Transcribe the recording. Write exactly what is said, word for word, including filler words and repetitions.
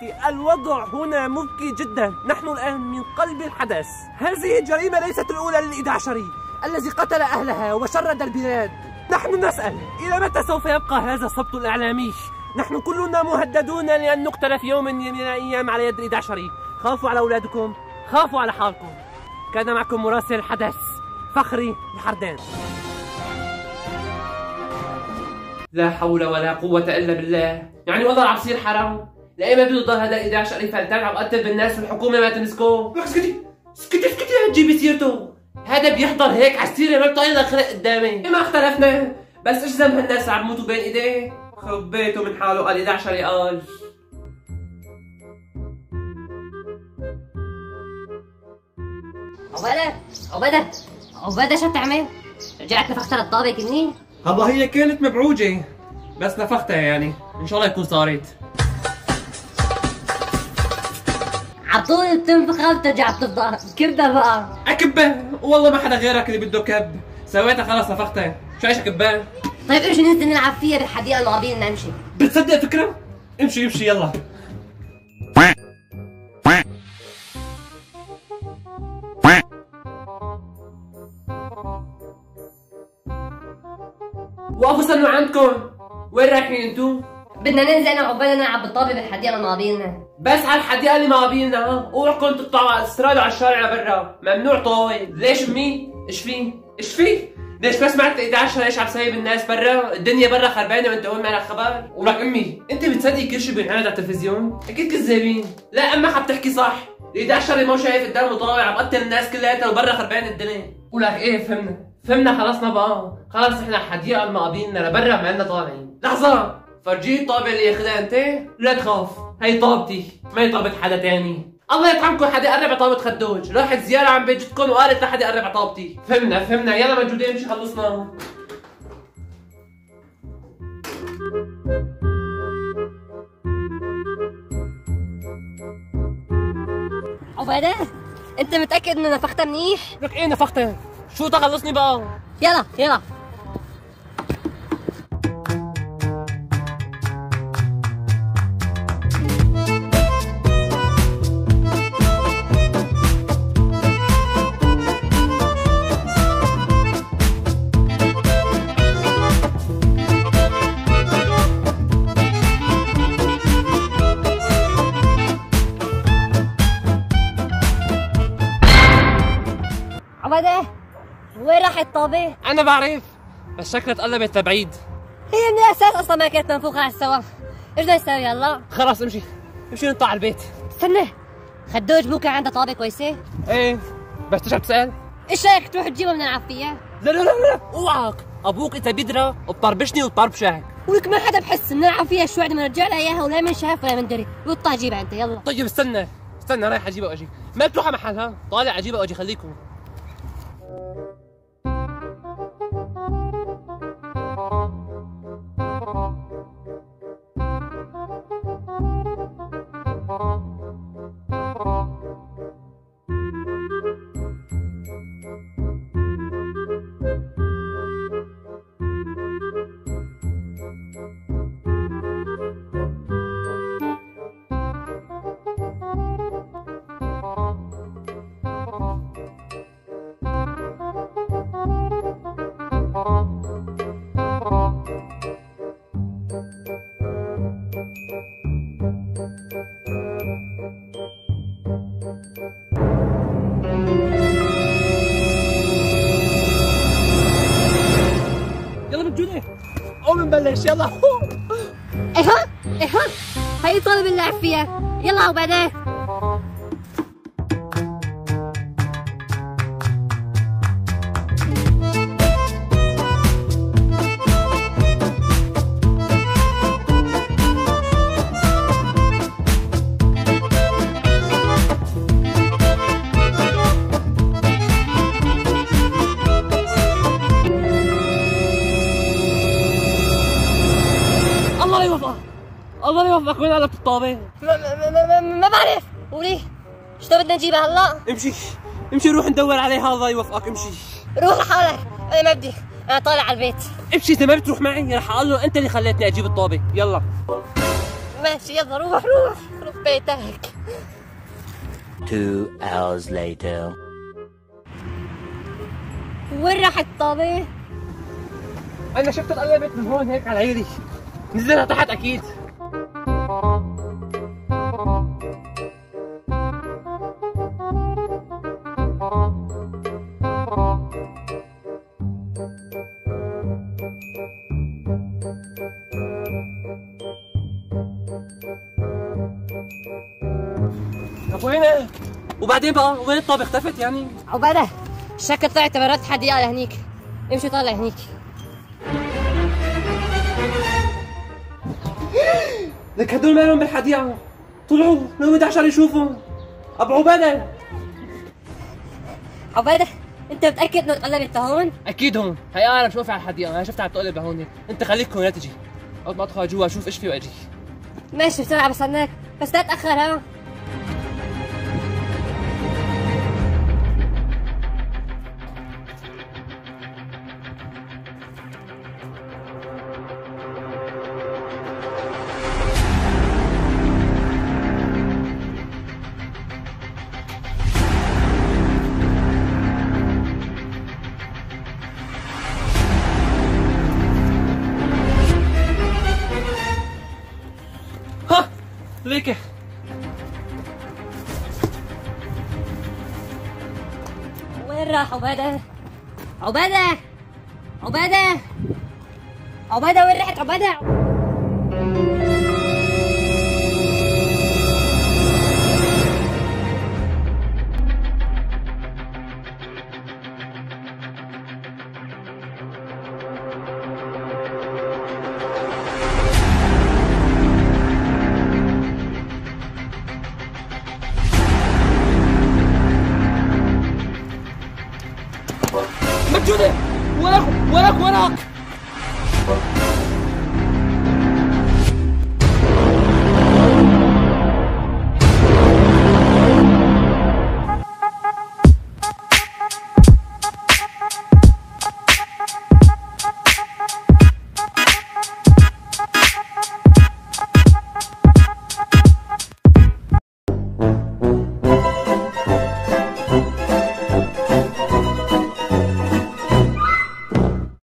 صديقي، الوضع هنا مبكي جدا. نحن الآن من قلب الحدث. هذه الجريمة ليست الأولى للإحدى عشري الذي قتل أهلها وشرد البلاد. نحن نسأل إلى متى سوف يبقى هذا السبط الإعلامي؟ نحن كلنا مهددون لأن نقتل في يوم من الأيام على يد الإحدى عشري. خافوا على أولادكم، خافوا على حالكم. كان معكم مراسل الحدث فخري الحردان. لا حول ولا قوة إلا بالله. يعني والله عم بصير حرام. لأي ما بده يضل هذا الإحدى عشري فلتان عم قتل بالناس والحكومة ما تمسكه. اسكتي اسكتي اسكتي لا تجيبي سيرته. هذا بيحضر هيك على السيرة ما بطايق خلق قدامي. ما اختلفنا، بس ايش ذنب هالناس عم يموتوا بين ايديه؟ خرب بيته من حاله. قال إحدى عشري قال. عبادة عبادة عبادة شو بتعمل؟ رجعت نفختها للطابق كني؟ هلا هي كانت مبعوجة بس نفختها، يعني ان شاء الله يكون صارت. عطول بتنفخها وبترجع بتفضل كبدة بقى. اكبه والله ما حدا غيرك اللي بده كب. سويتها خلص نفختها. شو ايش اكبه؟ طيب امشي ننزل نلعب فيها بالحديقة الماضية بدنا نمشي. بتصدق فكرة؟ امشي امشي يلا. وقفوا استنوا عندكم. وين رايحين انتو؟ بدنا ننزل انا وعبادة نلعب بالطابة بالحديقة الماضية. بس على الحديقة اللي ماضينا ها؟ اوعكم تطلعوا على الاستراد وعلى الشارع برا، ممنوع طاول. ليش امي؟ ايش في؟ ايش في؟ ليش ما سمعت إحدى عشر ليش عم سايب الناس برا؟ الدنيا برا خربانة وانت هون معك خبر؟ ولك امي، انت بتصدقي كل شيء بينعرض على التلفزيون؟ اكيد كذابين. لا امك عم تحكي صح. إحدى عشر مو شايف قدامه طاول عم قتل الناس كلياتها وبرا خربانة الدنيا. ولك ايه فهمنا. فهمنا خلصنا بقى. خلص احنا الحديقة الماضينا لبرا ما عندنا طالعين. لحظة، فرجيه الطابة اللي ياخذها انت؟ لا تخاف، هي طابتي، ما هي طابة حدا تاني. الله يطعمكم حدا يقرب على طابة خدوج، راحت زيارة عم بيت جدكم وقالت لحدا يقرب على طابتي. فهمنا فهمنا، يلا موجودين امشي خلصنا. عبادة انت متأكد انه نفختها منيح؟ لك ايه نفختها؟ شو تخلصني بقى؟ يلا يلا. عبادة وين راحت الطابة؟ أنا بعرف بس شكلها تقلبت لبعيد. هي من الأساس أصلا ما كانت منفوخة على السوا. إيش بدنا نسوي هلا؟ خلاص امشي امشي نطلع على البيت. استنى، خدوج مو كان عنده طابة كويسة؟ ايه بس ترجع تسأل؟ إيش رأيك تروح تجيبها بدنا نلعب فيها؟ لا لا لا لا اوعك، أبوك إذا بيدرى بطربشني وبطربشك. ولك ما حدا بحس بنلعب فيها شوي بدنا نرجع لها إياها ولا من شاف ولا من دري. وطلع جيبها أنت يلا. طيب استنى استنى رايح أجيبها وأجي. ما بتروح على محلها، طالع أجيبها وأجي خليكم. قوم نبلش يلا. ايه ها ايه ها هي الطابة بنلعب فيها. يلا عبادة. الله يوفقك. وين قلبت الطابة؟ ما, ما, ما, ما بعرف. قولي شو بدنا نجيبها هلا؟ امشي امشي روح ندور عليها. الله يوفقك امشي. روح لحالك، انا ما بدي، انا طالع على البيت. امشي، انت ما بتروح معي؟ رح اقول له انت اللي خليتني اجيب الطابة. يلا. ماشي يلا روح روح روح بيتك. Two hours later. وين راح الطابة؟ انا شفت قلبت من هون هيك على عيري، نزلها تحت اكيد. طب وين؟ وبعدين بقى وين الطابة اختفت يعني؟ عبادة شكل طلعت برات حديقة لهنيك، امشي طالع هنيك. لك هدول مالهم بالحديقة؟ طلعوا لو بدي عشان يشوفوا. ابو عبادة عبادة انت متأكد انه اتقلبت هون؟ اكيد هون، هي انا مش واقفة على الحديقة، انا شفتها عم تقلب لهون هيك، انت خليك هون لا تجي، اول ما ادخل جوا اشوف ايش في واجي. ماشي بسرعة بستناك، بس لا تأخر ها. ها ليك وين راح عبادة؟ عبادة عبادة عبادة وين رحت عبادة؟ مجنونة، وراك وراك وراك